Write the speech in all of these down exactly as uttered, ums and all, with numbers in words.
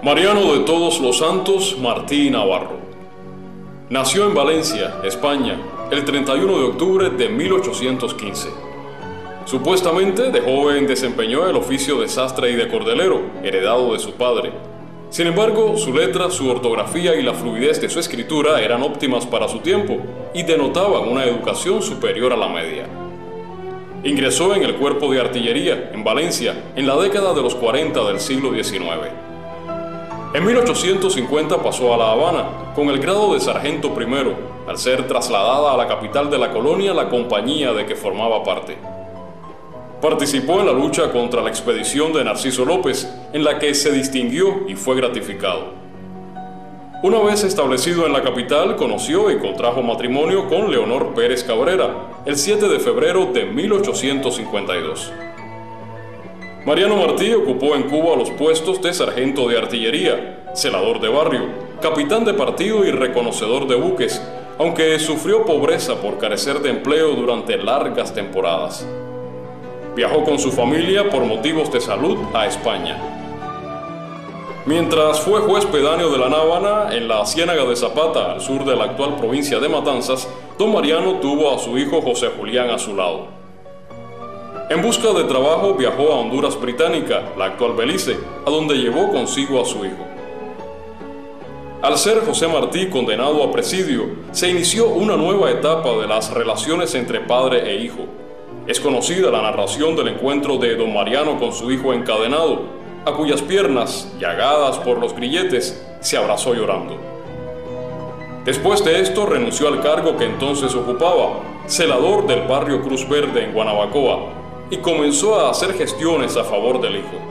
Mariano de Todos los Santos Martí Navarro nació en Valencia, España, el treinta y uno de octubre de mil ochocientos quince. Supuestamente, de joven desempeñó el oficio de sastre y de cordelero, heredado de su padre. Sin embargo, su letra, su ortografía y la fluidez de su escritura eran óptimas para su tiempo y denotaban una educación superior a la media. Ingresó en el Cuerpo de Artillería, en Valencia, en la década de los cuarenta del siglo diecinueve. En mil ochocientos cincuenta pasó a La Habana, con el grado de sargento primero, al ser trasladada a la capital de la colonia la compañía de que formaba parte. Participó en la lucha contra la expedición de Narciso López, en la que se distinguió y fue gratificado. Una vez establecido en la capital, conoció y contrajo matrimonio con Leonor Pérez Cabrera, el siete de febrero de mil ochocientos cincuenta y dos. Mariano Martí ocupó en Cuba los puestos de sargento de artillería, celador de barrio, capitán de partido y reconocedor de buques, aunque sufrió pobreza por carecer de empleo durante largas temporadas. Viajó con su familia por motivos de salud a España. Mientras fue juez pedáneo de La Habana, en la Ciénaga de Zapata, al sur de la actual provincia de Matanzas, don Mariano tuvo a su hijo José Julián a su lado. En busca de trabajo viajó a Honduras Británica, la actual Belice, a donde llevó consigo a su hijo. Al ser José Martí condenado a presidio, se inició una nueva etapa de las relaciones entre padre e hijo. Es conocida la narración del encuentro de don Mariano con su hijo encadenado, a cuyas piernas, llagadas por los grilletes, se abrazó llorando. Después de esto renunció al cargo que entonces ocupaba, celador del barrio Cruz Verde en Guanabacoa, y comenzó a hacer gestiones a favor del hijo.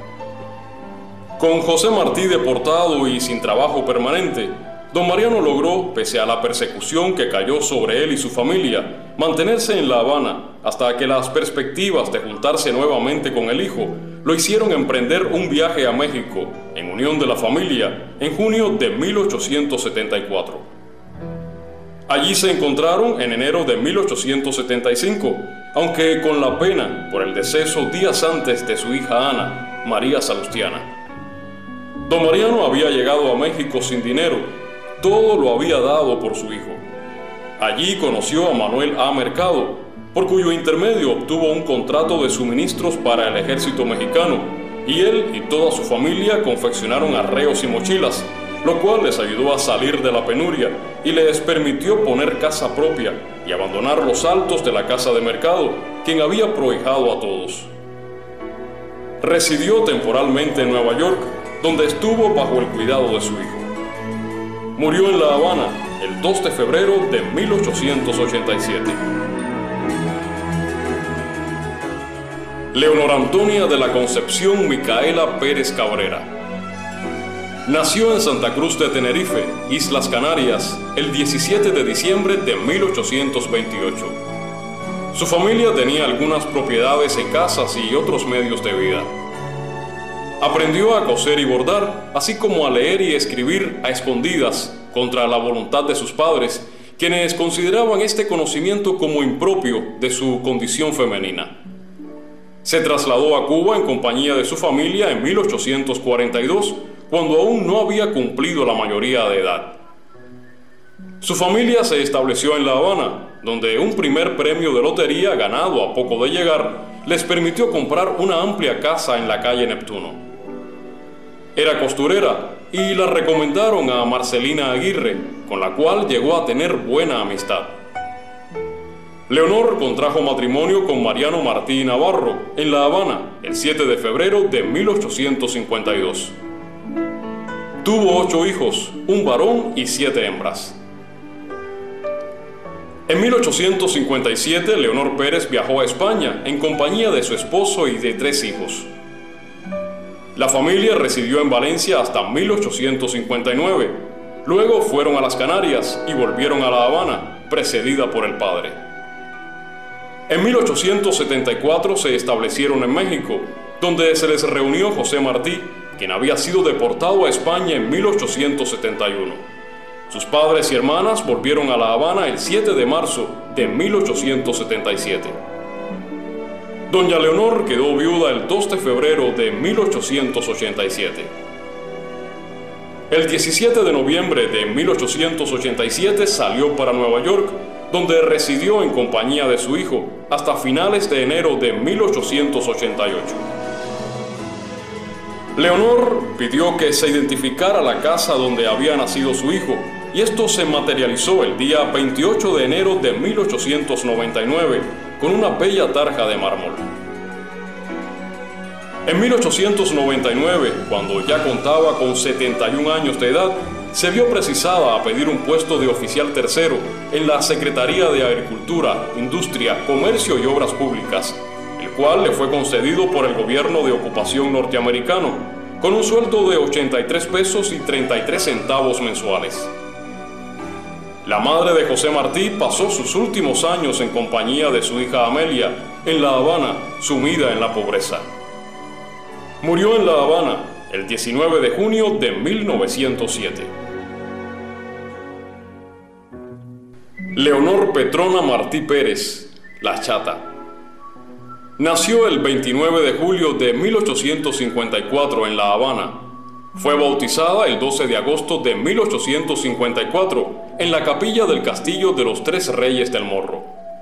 Con José Martí deportado y sin trabajo permanente, don Mariano logró, pese a la persecución que cayó sobre él y su familia, mantenerse en La Habana hasta que las perspectivas de juntarse nuevamente con el hijo lo hicieron emprender un viaje a México, en unión de la familia, en junio de mil ochocientos setenta y cuatro. Allí se encontraron en enero de mil ochocientos setenta y cinco, aunque con la pena por el deceso días antes de su hija Ana, María Salustiana. Don Mariano había llegado a México sin dinero, todo lo había dado por su hijo. Allí conoció a Manuel A. Mercado, por cuyo intermedio obtuvo un contrato de suministros para el ejército mexicano, y él y toda su familia confeccionaron arreos y mochilas, lo cual les ayudó a salir de la penuria y les permitió poner casa propia y abandonar los altos de la casa de Mercado, quien había prohijado a todos. Residió temporalmente en Nueva York, donde estuvo bajo el cuidado de su hijo. Murió en La Habana el dos de febrero de mil ochocientos ochenta y siete. Leonor Antonia de la Concepción Micaela Pérez Cabrera nació en Santa Cruz de Tenerife, Islas Canarias, el diecisiete de diciembre de mil ochocientos veintiocho. Su familia tenía algunas propiedades en casas y otros medios de vida. Aprendió a coser y bordar, así como a leer y escribir a escondidas contra la voluntad de sus padres, quienes consideraban este conocimiento como impropio de su condición femenina. Se trasladó a Cuba en compañía de su familia en mil ochocientos cuarenta y dos, cuando aún no había cumplido la mayoría de edad. Su familia se estableció en La Habana, donde un primer premio de lotería ganado a poco de llegar les permitió comprar una amplia casa en la calle Neptuno. Era costurera y la recomendaron a Marcelina Aguirre, con la cual llegó a tener buena amistad. Leonor contrajo matrimonio con Mariano Martí Navarro en La Habana el siete de febrero de mil ochocientos cincuenta y dos. Tuvo ocho hijos, un varón y siete hembras. En mil ochocientos cincuenta y siete, Leonor Pérez viajó a España en compañía de su esposo y de tres hijos. La familia residió en Valencia hasta mil ochocientos cincuenta y nueve. Luego fueron a las Canarias y volvieron a La Habana, precedida por el padre. En mil ochocientos setenta y cuatro se establecieron en México, donde se les reunió José Martí, quien había sido deportado a España en mil ochocientos setenta y uno. Sus padres y hermanas volvieron a La Habana el siete de marzo de mil ochocientos setenta y siete. Doña Leonor quedó viuda el dos de febrero de mil ochocientos ochenta y siete. El diecisiete de noviembre de mil ochocientos ochenta y siete salió para Nueva York, donde residió en compañía de su hijo hasta finales de enero de mil ochocientos ochenta y ocho. Leonor pidió que se identificara la casa donde había nacido su hijo, y esto se materializó el día veintiocho de enero de mil ochocientos noventa y nueve con una bella tarja de mármol. En mil ochocientos noventa y nueve, cuando ya contaba con setenta y un años de edad, se vio precisada a pedir un puesto de oficial tercero en la Secretaría de Agricultura, Industria, Comercio y Obras Públicas, el cual le fue concedido por el gobierno de ocupación norteamericano, con un sueldo de ochenta y tres pesos y treinta y tres centavos mensuales. La madre de José Martí pasó sus últimos años en compañía de su hija Amelia, en La Habana, sumida en la pobreza. Murió en La Habana el diecinueve de junio de mil novecientos siete. Leonor Petrona Martí Pérez, la Chata. Nació el veintinueve de julio de mil ochocientos cincuenta y cuatro en La Habana. Fue bautizada el doce de agosto de mil ochocientos cincuenta y cuatro en la capilla del Castillo de los Tres Reyes del Morro.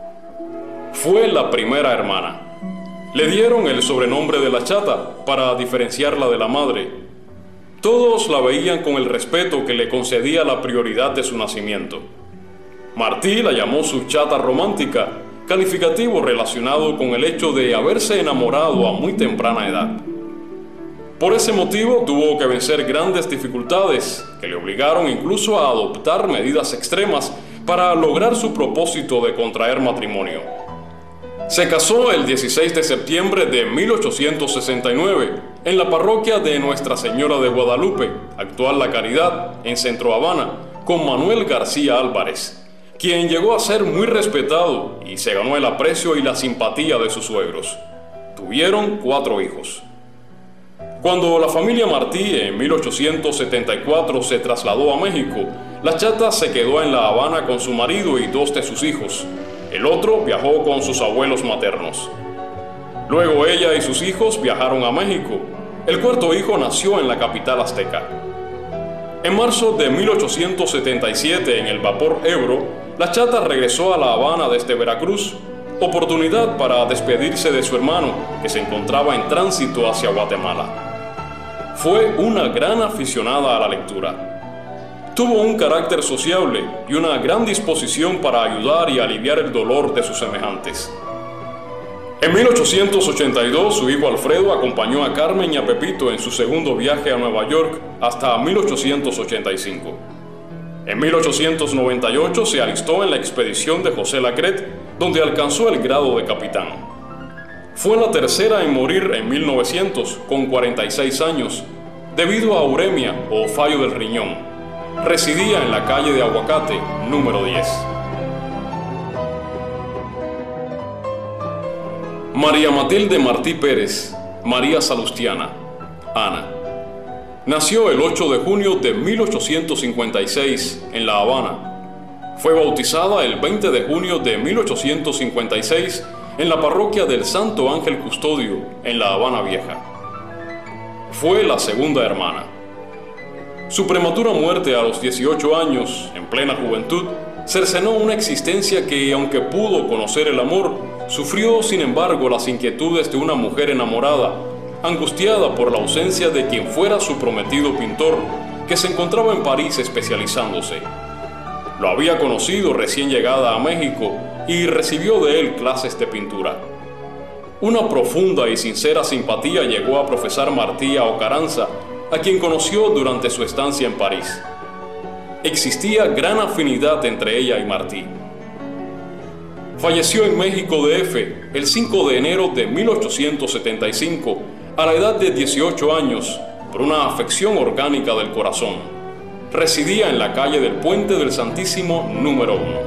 Fue la primera hermana. Le dieron el sobrenombre de la Chata para diferenciarla de la madre. Todos la veían con el respeto que le concedía la prioridad de su nacimiento. Martí la llamó su Chata romántica, calificativo relacionado con el hecho de haberse enamorado a muy temprana edad. Por ese motivo tuvo que vencer grandes dificultades que le obligaron incluso a adoptar medidas extremas para lograr su propósito de contraer matrimonio. Se casó el dieciséis de septiembre de mil ochocientos sesenta y nueve en la parroquia de Nuestra Señora de Guadalupe, actual La Caridad, en Centro Habana, con Manuel García Álvarez, quien llegó a ser muy respetado y se ganó el aprecio y la simpatía de sus suegros. Tuvieron cuatro hijos. Cuando la familia Martí en mil ochocientos setenta y cuatro se trasladó a México, la Chata se quedó en La Habana con su marido y dos de sus hijos. El otro viajó con sus abuelos maternos. Luego ella y sus hijos viajaron a México. El cuarto hijo nació en la capital azteca. En marzo de mil ochocientos setenta y siete, en el vapor Ebro, la Chata regresó a La Habana desde Veracruz, oportunidad para despedirse de su hermano, que se encontraba en tránsito hacia Guatemala. Fue una gran aficionada a la lectura. Tuvo un carácter sociable y una gran disposición para ayudar y aliviar el dolor de sus semejantes. En mil ochocientos ochenta y dos, su hijo Alfredo acompañó a Carmen y a Pepito en su segundo viaje a Nueva York hasta mil ochocientos ochenta y cinco. En mil ochocientos noventa y ocho se alistó en la expedición de José Lacret, donde alcanzó el grado de capitán. Fue la tercera en morir en mil novecientos, con cuarenta y seis años, debido a uremia o fallo del riñón. Residía en la calle de Aguacate, número diez. María Matilde Martí Pérez, María Salustiana, Ana. Nació el ocho de junio de mil ochocientos cincuenta y seis en La Habana. Fue bautizada el veinte de junio de mil ochocientos cincuenta y seis en la parroquia del Santo Ángel Custodio, en La Habana Vieja. Fue la segunda hermana. Su prematura muerte a los dieciocho años, en plena juventud, cercenó una existencia que, aunque pudo conocer el amor, sufrió sin embargo las inquietudes de una mujer enamorada, angustiada por la ausencia de quien fuera su prometido pintor, que se encontraba en París especializándose. Lo había conocido recién llegada a México y recibió de él clases de pintura. Una profunda y sincera simpatía llegó a profesar Martí a Ocaranza, a quien conoció durante su estancia en París. Existía gran afinidad entre ella y Martí. Falleció en México D F el cinco de enero de mil ochocientos setenta y cinco, a la edad de dieciocho años, por una afección orgánica del corazón. Residía en la calle del Puente del Santísimo número uno.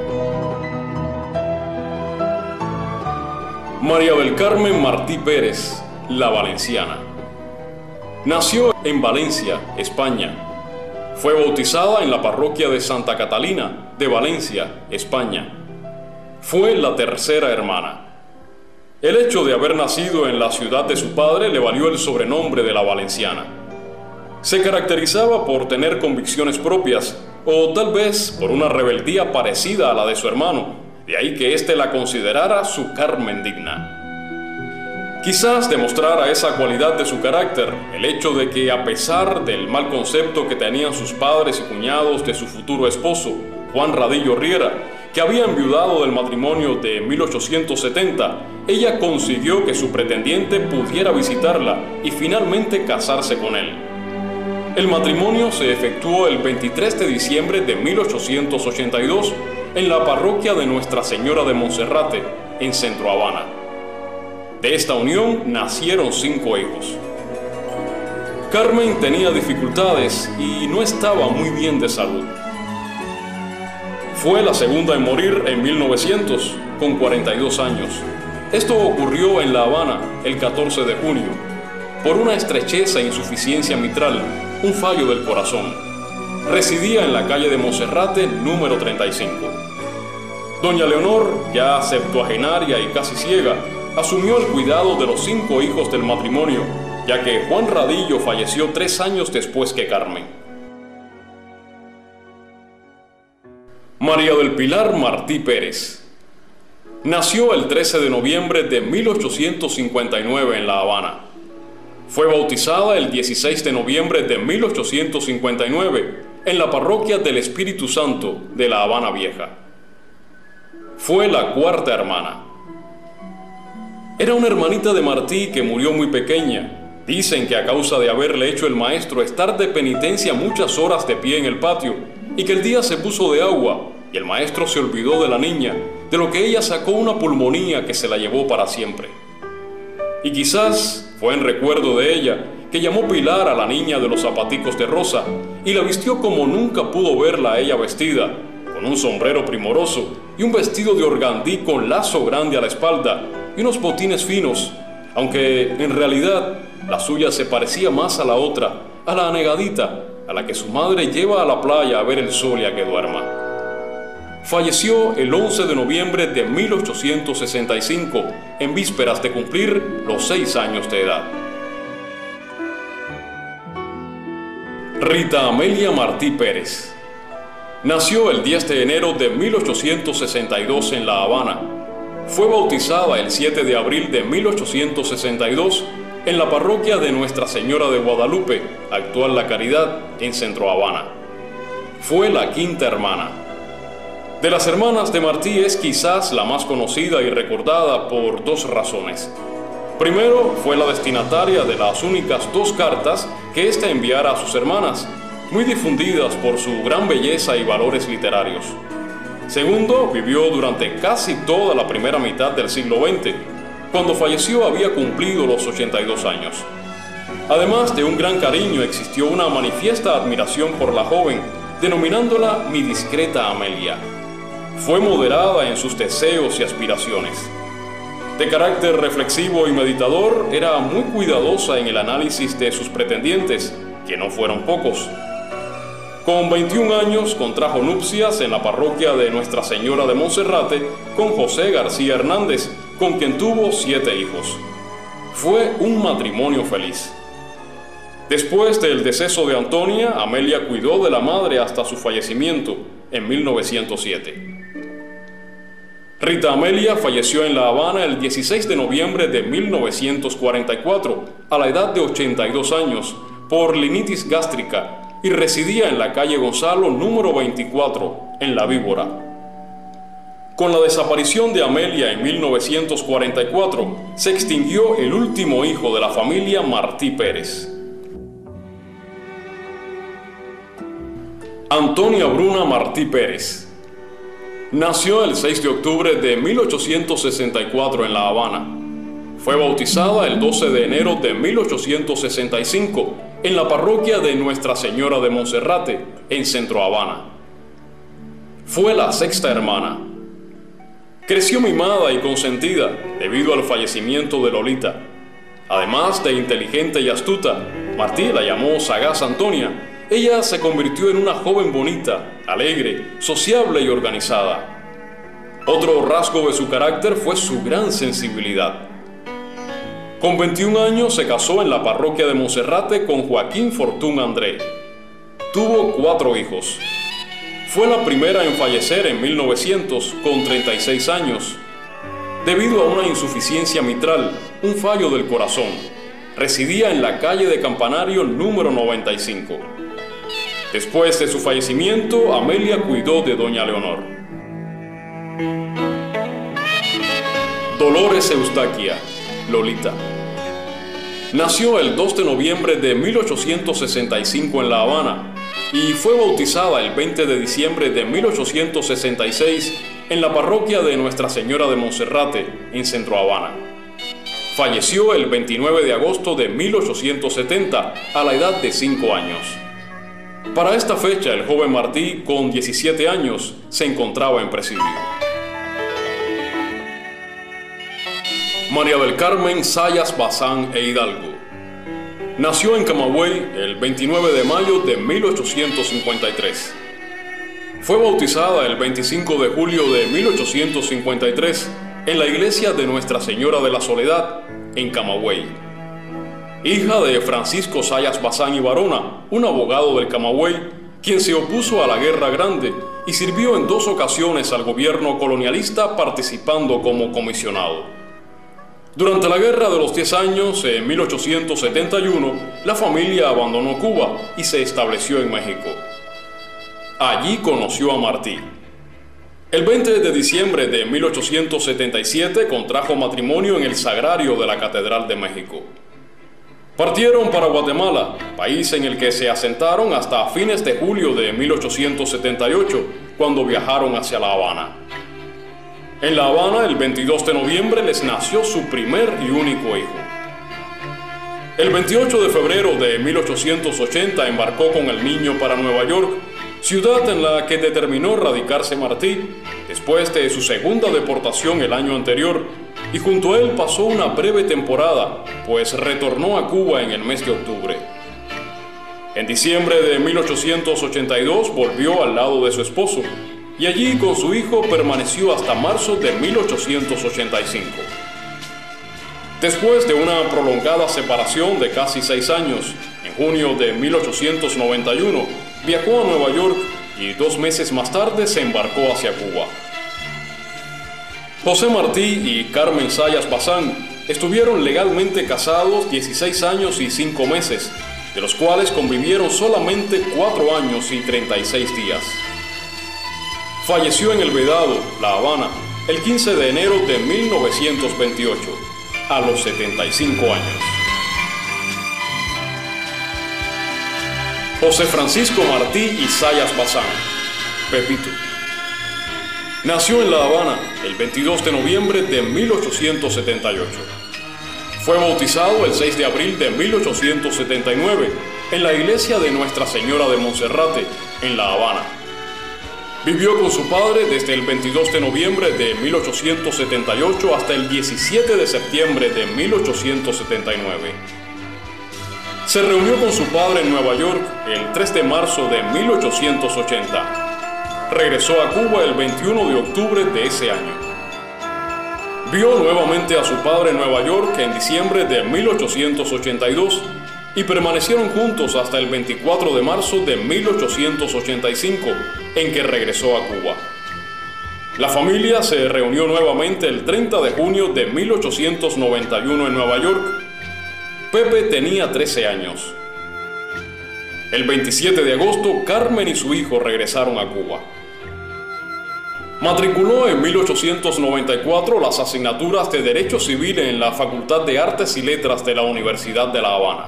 María del Carmen Martí Pérez, la Valenciana. Nació en Valencia, España. Fue bautizada en la parroquia de Santa Catalina, de Valencia, España. Fue la tercera hermana. El hecho de haber nacido en la ciudad de su padre le valió el sobrenombre de la Valenciana. Se caracterizaba por tener convicciones propias, o tal vez por una rebeldía parecida a la de su hermano, de ahí que éste la considerara su Carmen digna. Quizás demostrara esa cualidad de su carácter el hecho de que, a pesar del mal concepto que tenían sus padres y cuñados de su futuro esposo, Juan Radillo Riera, que había enviudado del matrimonio de mil ochocientos setenta, ella consiguió que su pretendiente pudiera visitarla y finalmente casarse con él. El matrimonio se efectuó el veintitrés de diciembre de mil ochocientos ochenta y dos en la parroquia de Nuestra Señora de Monserrate, en Centro Habana. De esta unión nacieron cinco hijos. Carmen tenía dificultades y no estaba muy bien de salud. Fue la segunda en morir en mil novecientos, con cuarenta y dos años. Esto ocurrió en La Habana el catorce de junio, por una estrechez e insuficiencia mitral, un fallo del corazón. Residía en la calle de Monserrate, número treinta y cinco. Doña Leonor, ya septuagenaria y casi ciega, asumió el cuidado de los cinco hijos del matrimonio, ya que Juan Radillo falleció tres años después que Carmen. María del Pilar Martí Pérez nació el trece de noviembre de mil ochocientos cincuenta y nueve en La Habana. Fue bautizada el dieciséis de noviembre de mil ochocientos cincuenta y nueve en la parroquia del Espíritu Santo de La Habana Vieja. Fue la cuarta hermana. Era una hermanita de Martí que murió muy pequeña. Dicen que a causa de haberle hecho el maestro estar de penitencia muchas horas de pie en el patio, y que el día se puso de agua y el maestro se olvidó de la niña, de lo que ella sacó una pulmonía que se la llevó para siempre. Y quizás fue en recuerdo de ella que llamó Pilar a la niña de los zapaticos de rosa y la vistió como nunca pudo verla a ella vestida, con un sombrero primoroso y un vestido de organdí con lazo grande a la espalda y unos botines finos, aunque en realidad la suya se parecía más a la otra, a la anegadita, a la que su madre lleva a la playa a ver el sol y a que duerma. Falleció el once de noviembre de mil ochocientos sesenta y cinco, en vísperas de cumplir los seis años de edad. Rita Amelia Martí Pérez nació el diez de enero de mil ochocientos sesenta y dos en La Habana. Fue bautizada el siete de abril de mil ochocientos sesenta y dos en la parroquia de Nuestra Señora de Guadalupe, actual La Caridad, en Centro Habana. Fue la quinta hermana. De las hermanas de Martí es quizás la más conocida y recordada por dos razones. Primero, fue la destinataria de las únicas dos cartas que ésta enviara a sus hermanas, muy difundidas por su gran belleza y valores literarios. Segundo, vivió durante casi toda la primera mitad del siglo veinte. Cuando falleció había cumplido los ochenta y dos años. Además de un gran cariño, existió una manifiesta admiración por la joven, denominándola mi discreta Amelia. Fue moderada en sus deseos y aspiraciones. De carácter reflexivo y meditador, era muy cuidadosa en el análisis de sus pretendientes, que no fueron pocos. Con veintiún años contrajo nupcias en la parroquia de Nuestra Señora de Monserrate con José García Hernández, con quien tuvo siete hijos. Fue un matrimonio feliz. Después del deceso de Antonia, Amelia cuidó de la madre hasta su fallecimiento en mil novecientos siete. Rita Amelia falleció en La Habana el dieciséis de noviembre de mil novecientos cuarenta y cuatro, a la edad de ochenta y dos años, por linitis gástrica, y residía en la calle Gonzalo número veinticuatro, en La Víbora. Con la desaparición de Amelia en mil novecientos cuarenta y cuatro, se extinguió el último hijo de la familia Martí Pérez. Antonia Bruna Martí Pérez nació el seis de octubre de mil ochocientos sesenta y cuatro en La Habana. Fue bautizada el doce de enero de mil ochocientos sesenta y cinco en la parroquia de Nuestra Señora de Monserrate, en Centro Habana. Fue la sexta hermana. Creció mimada y consentida debido al fallecimiento de Lolita. Además de inteligente y astuta, Martí la llamó sagaz Antonia. Ella se convirtió en una joven bonita, alegre, sociable y organizada. Otro rasgo de su carácter fue su gran sensibilidad. Con veintiún años se casó en la parroquia de Monserrate con Joaquín Fortún André. Tuvo cuatro hijos. Fue la primera en fallecer en mil novecientos con treinta y seis años, debido a una insuficiencia mitral, un fallo del corazón. Residía en la calle de Campanario número noventa y cinco. Después de su fallecimiento, Amelia cuidó de doña Leonor. Dolores Eustaquia, Lolita. Nació el dos de noviembre de mil ochocientos sesenta y cinco en La Habana y fue bautizada el veinte de diciembre de mil ochocientos sesenta y seis en la parroquia de Nuestra Señora de Monserrate, en Centro Habana. Falleció el veintinueve de agosto de mil ochocientos setenta a la edad de cinco años. Para esta fecha, el joven Martí, con diecisiete años, se encontraba en presidio. María del Carmen Zayas Bazán e Hidalgo. Nació en Camagüey el veintinueve de mayo de mil ochocientos cincuenta y tres. Fue bautizada el veinticinco de julio de mil ochocientos cincuenta y tres en la iglesia de Nuestra Señora de la Soledad, en Camagüey. Hija de Francisco Zayas Bazán y Barona, un abogado del Camagüey, quien se opuso a la Guerra Grande y sirvió en dos ocasiones al gobierno colonialista participando como comisionado. Durante la Guerra de los Diez Años, en mil ochocientos setenta y uno, la familia abandonó Cuba y se estableció en México. Allí conoció a Martí. El veinte de diciembre de mil ochocientos setenta y siete contrajo matrimonio en el Sagrario de la Catedral de México. Partieron para Guatemala, país en el que se asentaron hasta fines de julio de mil ochocientos setenta y ocho, cuando viajaron hacia La Habana. En La Habana, el veintidós de noviembre, les nació su primer y único hijo. El veintiocho de febrero de mil ochocientos ochenta embarcó con el niño para Nueva York, ciudad en la que determinó radicarse Martí después de su segunda deportación el año anterior, y junto a él pasó una breve temporada, pues retornó a Cuba en el mes de octubre. En diciembre de mil ochocientos ochenta y dos volvió al lado de su esposo, y allí con su hijo permaneció hasta marzo de mil ochocientos ochenta y cinco. Después de una prolongada separación de casi seis años, en junio de mil ochocientos noventa y uno, viajó a Nueva York y dos meses más tarde se embarcó hacia Cuba. José Martí y Carmen Zayas Bazán estuvieron legalmente casados dieciséis años y cinco meses, de los cuales convivieron solamente cuatro años y treinta y seis días. Falleció en El Vedado, La Habana, el quince de enero de mil novecientos veintiocho, a los setenta y cinco años. José Francisco Martí y Zayas Bazán, Pepito. Nació en La Habana el veintidós de noviembre de mil ochocientos setenta y ocho. Fue bautizado el seis de abril de mil ochocientos setenta y nueve en la iglesia de Nuestra Señora de Monserrate, en La Habana. Vivió con su padre desde el veintidós de noviembre de mil ochocientos setenta y ocho hasta el diecisiete de septiembre de mil ochocientos setenta y nueve. Se reunió con su padre en Nueva York el tres de marzo de mil ochocientos ochenta. Regresó a Cuba el veintiuno de octubre de ese año. Vio nuevamente a su padre en Nueva York en diciembre de mil ochocientos ochenta y dos y permanecieron juntos hasta el veinticuatro de marzo de mil ochocientos ochenta y cinco, en que regresó a Cuba. La familia se reunió nuevamente el treinta de junio de mil ochocientos noventa y uno en Nueva York. Pepe tenía trece años. El veintisiete de agosto, Carmen y su hijo regresaron a Cuba. Matriculó en mil ochocientos noventa y cuatro las asignaturas de Derecho Civil en la Facultad de Artes y Letras de la Universidad de La Habana.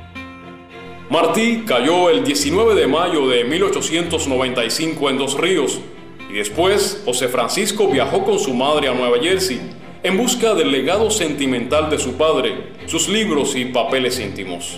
Martí cayó el diecinueve de mayo de mil ochocientos noventa y cinco en Dos Ríos, y después José Francisco viajó con su madre a Nueva Jersey en busca del legado sentimental de su padre, sus libros y papeles íntimos.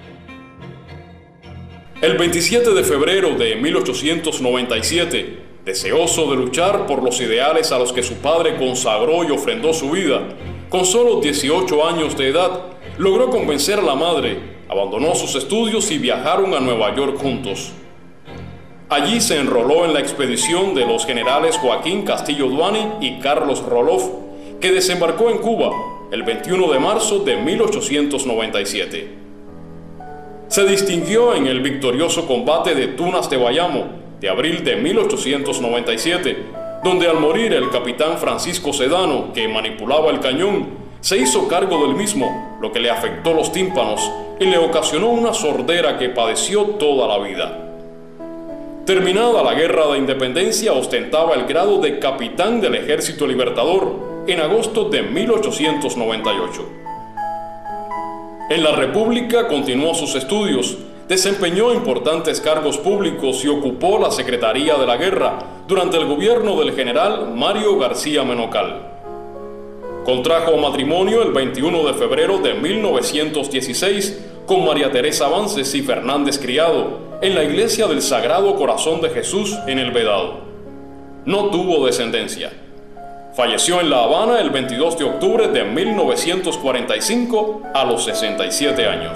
El veintisiete de febrero de mil ochocientos noventa y siete, deseoso de luchar por los ideales a los que su padre consagró y ofrendó su vida, con solo dieciocho años de edad, logró convencer a la madre, abandonó sus estudios y viajaron a Nueva York juntos. Allí se enroló en la expedición de los generales Joaquín Castillo Duani y Carlos Roloff, que desembarcó en Cuba el veintiuno de marzo de mil ochocientos noventa y siete. Se distinguió en el victorioso combate de Tunas de Bayamo de abril de mil ochocientos noventa y siete, donde al morir el capitán Francisco Sedano, que manipulaba el cañón, se hizo cargo del mismo, lo que le afectó los tímpanos y le ocasionó una sordera que padeció toda la vida. Terminada la Guerra de Independencia, ostentaba el grado de capitán del Ejército Libertador en agosto de mil ochocientos noventa y ocho. En la República continuó sus estudios, desempeñó importantes cargos públicos y ocupó la Secretaría de la Guerra durante el gobierno del general Mario García Menocal. Contrajo matrimonio el veintiuno de febrero de mil novecientos dieciséis con María Teresa Vances y Fernández Criado en la Iglesia del Sagrado Corazón de Jesús en El Vedado. No tuvo descendencia. Falleció en La Habana el veintidós de octubre de mil novecientos cuarenta y cinco a los sesenta y siete años.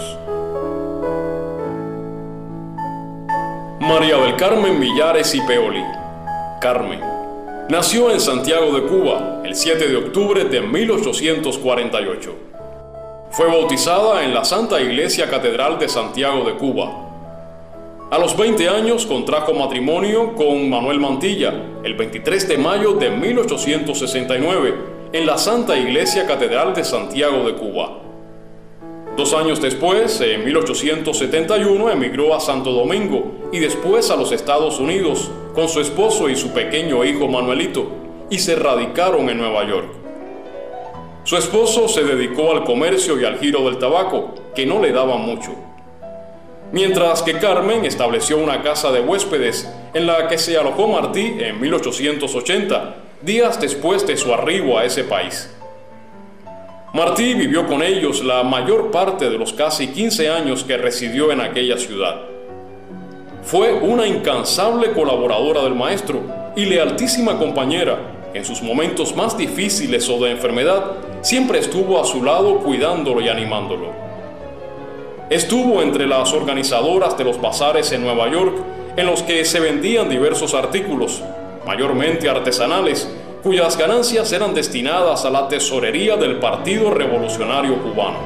María del Carmen Millares y Peoli, Carmen, nació en Santiago de Cuba el siete de octubre de mil ochocientos cuarenta y ocho. Fue bautizada en la Santa Iglesia Catedral de Santiago de Cuba. A los veinte años contrajo matrimonio con Manuel Mantilla el veintitrés de mayo de mil ochocientos sesenta y nueve en la Santa Iglesia Catedral de Santiago de Cuba. Dos años después, en mil ochocientos setenta y uno, emigró a Santo Domingo y después a los Estados Unidos con su esposo y su pequeño hijo Manuelito, y se radicaron en Nueva York. Su esposo se dedicó al comercio y al giro del tabaco, que no le daban mucho. Mientras que Carmen estableció una casa de huéspedes en la que se alojó Martí en mil ochocientos ochenta, días después de su arribo a ese país. Martí vivió con ellos la mayor parte de los casi quince años que residió en aquella ciudad. Fue una incansable colaboradora del maestro y lealtísima compañera que en sus momentos más difíciles o de enfermedad siempre estuvo a su lado cuidándolo y animándolo. Estuvo entre las organizadoras de los bazares en Nueva York, en los que se vendían diversos artículos, mayormente artesanales, cuyas ganancias eran destinadas a la tesorería del Partido Revolucionario Cubano.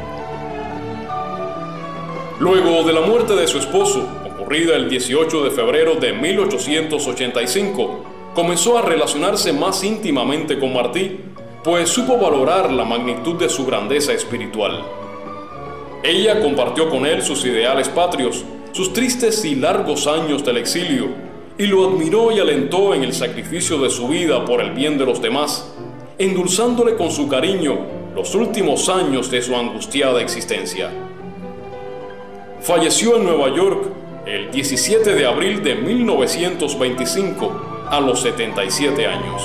Luego de la muerte de su esposo, ocurrida el dieciocho de febrero de mil ochocientos ochenta y cinco, comenzó a relacionarse más íntimamente con Martí, pues supo valorar la magnitud de su grandeza espiritual. Ella compartió con él sus ideales patrios, sus tristes y largos años del exilio, y lo admiró y alentó en el sacrificio de su vida por el bien de los demás, endulzándole con su cariño los últimos años de su angustiada existencia. Falleció en Nueva York el diecisiete de abril de mil novecientos veinticinco, a los setenta y siete años.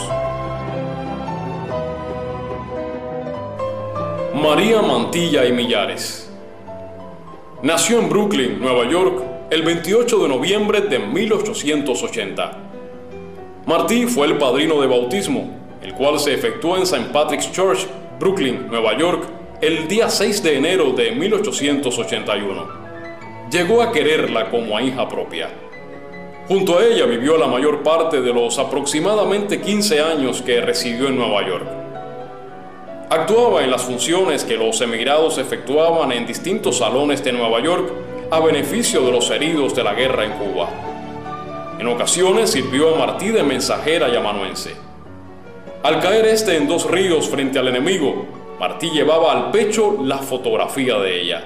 María Mantilla y Millares nació en Brooklyn, Nueva York, el veintiocho de noviembre de mil ochocientos ochenta. Martí fue el padrino de bautismo, el cual se efectuó en Saint Patrick's Church, Brooklyn, Nueva York, el día seis de enero de mil ochocientos ochenta y uno. Llegó a quererla como a hija propia. Junto a ella vivió la mayor parte de los aproximadamente quince años que residió en Nueva York. Actuaba en las funciones que los emigrados efectuaban en distintos salones de Nueva York a beneficio de los heridos de la guerra en Cuba. En ocasiones sirvió a Martí de mensajera y amanuense. Al caer este en dos ríos frente al enemigo, Martí llevaba al pecho la fotografía de ella.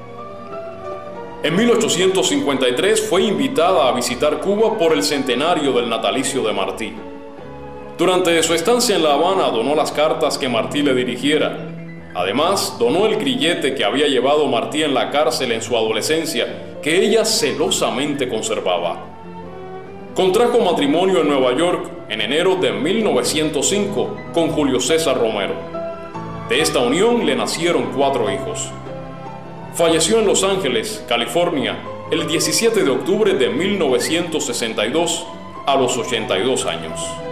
En mil ochocientos cincuenta y tres fue invitada a visitar Cuba por el centenario del natalicio de Martí. Durante su estancia en La Habana donó las cartas que Martí le dirigiera. Además, donó el grillete que había llevado Martí en la cárcel en su adolescencia, que ella celosamente conservaba. Contrajo matrimonio en Nueva York en enero de mil novecientos cinco con Julio César Romero. De esta unión le nacieron cuatro hijos. Falleció en Los Ángeles, California, el diecisiete de octubre de mil novecientos sesenta y dos, a los ochenta y dos años.